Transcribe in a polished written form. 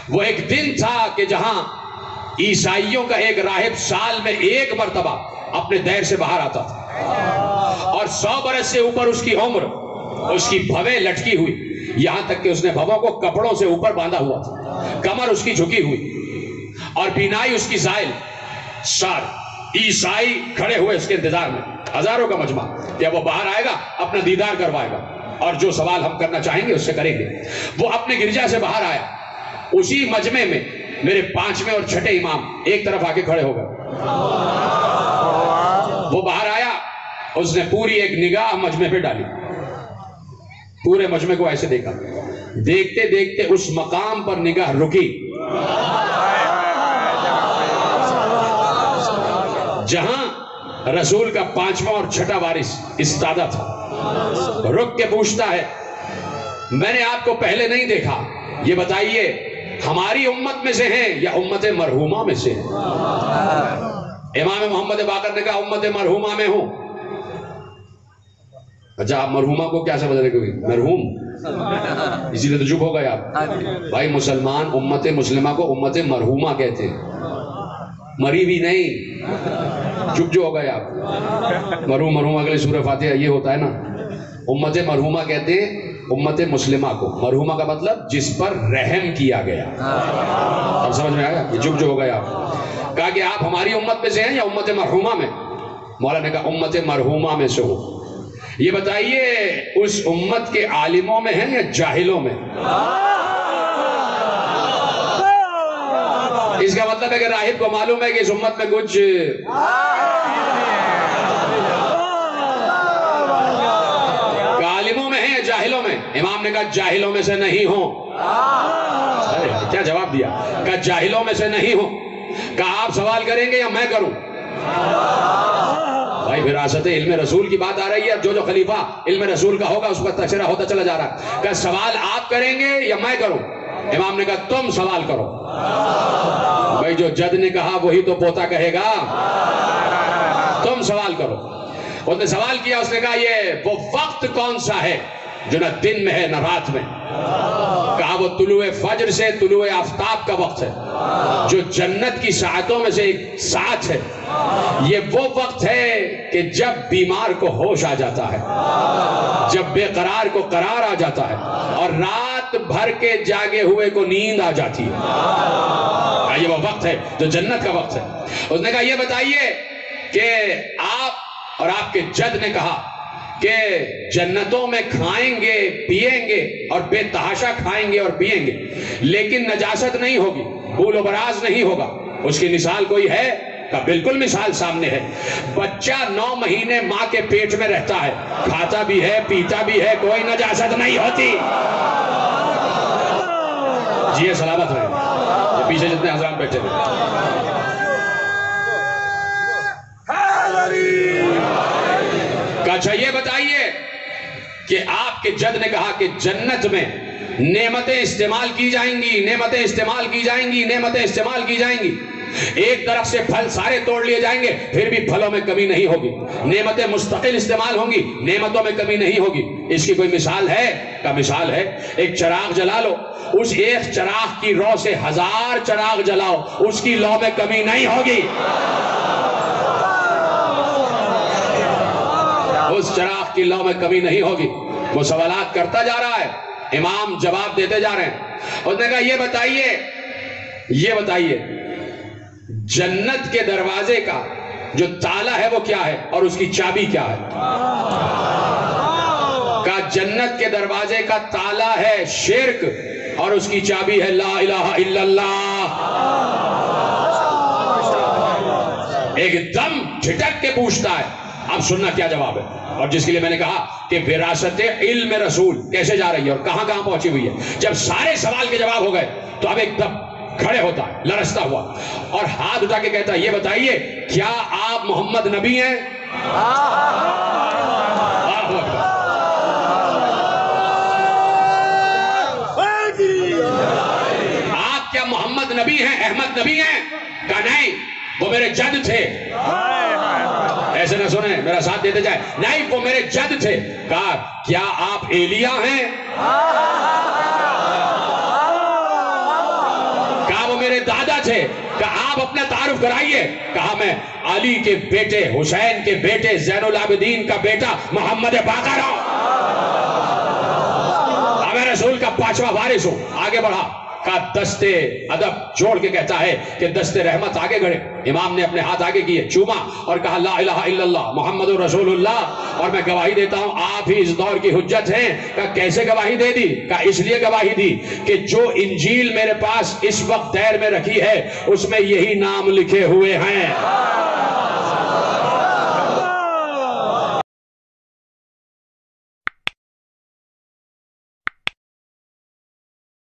وہ ایک دن تھا کہ جہاں عیسائیوں کا ایک راہب سال میں ایک مرتبہ اپنے دیر سے باہر آتا تھا، اور 100 برس سے اوپر اس کی عمر، اس کی بھویں لٹکی ہوئی، یہاں تک کہ اس نے بھووں کو کپڑوں سے اوپر باندھا ہوا تھا، کمر اس کی جھکی ہوئی اور بینائی اس کی زائل۔ سارے عیسائی کھڑے ہوئے اس کے انتظار میں، ہزاروں کا مجمع، کہ وہ باہر آئے گا، اپنا دیدار کروائے گا اور جو سوال ہم کرنا چاہیں گے اس سے کریں گے۔ وہ اپنے گرجا سے باہر آیا، اسی مجمع میں میرے 5ویں اور 6ٹھے امام ایک طرف آ کے کھڑے ہو گئے۔ وہ باہر آیا، اس نے پوری ایک نگاہ مجمع پہ ڈالی، پورے مجمع کو ایسے دیکھا، دیکھتے دیکھتے اس مقام پر نگاہ رکی جہاں رسول کا 5واں اور 6ٹھا وارث استادہ تھا۔ رک کے پوچھتا ہے، میں نے آپ کو پہلے نہیں دیکھا، یہ بتائیے ہماری امت میں سے ہیں یا امت مرحومہ میں سے ہیں؟ امام محمد باقر نے کہا امت مرحومہ میں ہوں۔ اچھا، آپ مرحومہ کو کیا سمجھ رہے کوئی مرحوم؟ اسی لیے تو چپ ہو گئے آپ۔ بھائی مسلمان امت مسلمہ کو امت مرحومہ کہتے ہیں، مری بھی نہیں، چپ جو ہو گئے آپ۔ مرحوم اگلے سورہ فاتحہ یہ ہوتا ہے نا، امت مرحومہ کہتے ہیں امت مسلمہ کو، مرحومہ کا مطلب جس پر رحم کیا گیا۔ اب سمجھ میں آیا؟ یہ چپ جو ہو گئے آپ۔ کہا کہ آپ ہماری امت میں سے ہیں یا امت مرحومہ میں؟ مولا نے کہا امت مرحومہ میں سے ہو۔ یہ بتائیے اس امت کے عالموں میں ہیں یا جاہلوں میں؟ اس کا مطلب ہے کہ راہب کو معلوم ہے کہ اس امت میں کچھ عالموں میں ہیں یا جاہلوں میں؟ امام نے کہا جاہلوں میں سے نہیں ہوں۔ کیا جواب دیا؟ کہا جاہلوں میں سے نہیں ہوں۔ کہا آپ سوال کریں گے یا میں کروں؟ بھائی وراثت علم رسول کی بات آ رہی ہے، جو خلیفہ علم رسول کا ہوگا اس پر تذکرہ ہوتا چلا جا رہا ہے۔ کہا سوال آپ کریں گے یا میں کروں؟ امام نے کہا تم سوال کرو۔ بھائی جو جد نے کہا وہی تو پوتا کہے گا، تم سوال کرو۔ اس نے سوال کیا، اس نے کہا یہ وہ وقت کون سا ہے جو نہ دن میں ہے نہ رات میں؟ کہا وہ طلوع فجر سے طلوع آفتاب کا وقت ہے، جو جنت کی ساعتوں میں سے ایک ساعت ہے۔ یہ وہ وقت ہے کہ جب بیمار کو ہوش آ جاتا ہے، جب بے قرار کو قرار آ جاتا ہے، اور رات بھر کے جاگے ہوئے کو نیند آ جاتی ہے۔ یہ وہ وقت ہے جو جنت کا وقت ہے۔ اس نے کہا یہ بتائیے کہ آپ اور آپ کے جد نے کہا کہ جنتوں میں کھائیں گے پیئیں گے اور بے تحاشا کھائیں گے اور پیئیں گے، لیکن نجاست نہیں ہوگی، بول و براز نہیں ہوگا، اس کی مثال کوئی ہے؟ کہ بالکل مثال سامنے ہے۔ بچہ 9 مہینے ماں کے پیٹ میں رہتا ہے، کھاتا بھی ہے پیتا بھی ہے، کوئی نجاست نہیں ہوتی۔ جی سلامت رہے، یہ پیچھے جتنے حضرات بیٹھے ہوئے۔ اچھا یہ بتائیے کہ آپ کے جد نے کہا کہ جنت میں نعمتیں استعمال کی جائیں گی، نعمتیں استعمال کی جائیں گی، نعمتیں استعمال کی جائیں گی، ایک درخت سے پھل سارے توڑ لیے جائیں گے پھر بھی پھلوں میں کمی نہیں ہوگی، نعمتیں مستقل استعمال ہوں گی، نعمتوں میں کمی نہیں ہوگی۔ اس کی کوئی مثال ہے؟ کا مثال ہے، ایک چراغ جلا لو، اس ایک چراغ کی رو سے 1000 چراغ جلاؤ، اس کی لو میں کمی نہیں ہوگی۔ اس چراغ کی لو میں کمی نہیں ہوگی۔ وہ سوالات کرتا جا رہا ہے، امام جواب دیتے جا رہے ہیں۔ اس نے کہا یہ بتائیے جنت کے دروازے کا جو تالا ہے وہ کیا ہے اور اس کی چابی کیا ہے؟ کہا جنت کے دروازے کا تالا ہے شرک اور اس کی چابی ہے لا الہ الا اللہ۔ ایک دم جھٹک کے پوچھتا ہے، اب سننا کیا جواب ہے، اور جس کے لیے میں نے کہا کہ وراثت علم رسول کیسے جا رہی ہے اور کہاں کہاں پہنچی ہوئی ہے۔ جب سارے سوال کے جواب ہو گئے تو اب ایک دم کھڑے ہوتا ہے، لرزتا ہوا، اور ہاتھ اٹھا کے کہتا ہے یہ بتائیے کیا آپ محمد نبی ہیں؟ آپ کیا محمد نبی ہیں، احمد نبی ہیں؟ کہا نہیں، وہ میرے جد تھے۔ ایسے نہ سنیں، میرا ساتھ دیتے جائے، نہیں وہ میرے جد تھے۔ کہا کیا آپ ایلیا ہیں؟ سے کہ آپ اپنا تعارف کرائیے. کہا میں علی کے بیٹے حسین کے بیٹے زین العابدین کا بیٹا محمد باقر ہوں. میں رسول کا 5واں وارث ہوں. آگے بڑھا کا دستے ادب جوڑ کے کہتا ہے کہ دستے رحمت آگے گڑے. امام نے اپنے ہاتھ آگے کیے, چوما اور کہا لا الہ الا اللہ محمد رسول اللہ, اور میں گواہی دیتا ہوں آپ ہی اس دور کی حجت ہیں. کہا کیسے گواہی دے دی؟ کہا اس لیے گواہی دی کہ جو انجیل میرے پاس اس وقت دیر میں رکھی ہے اس میں یہی نام لکھے ہوئے ہیں.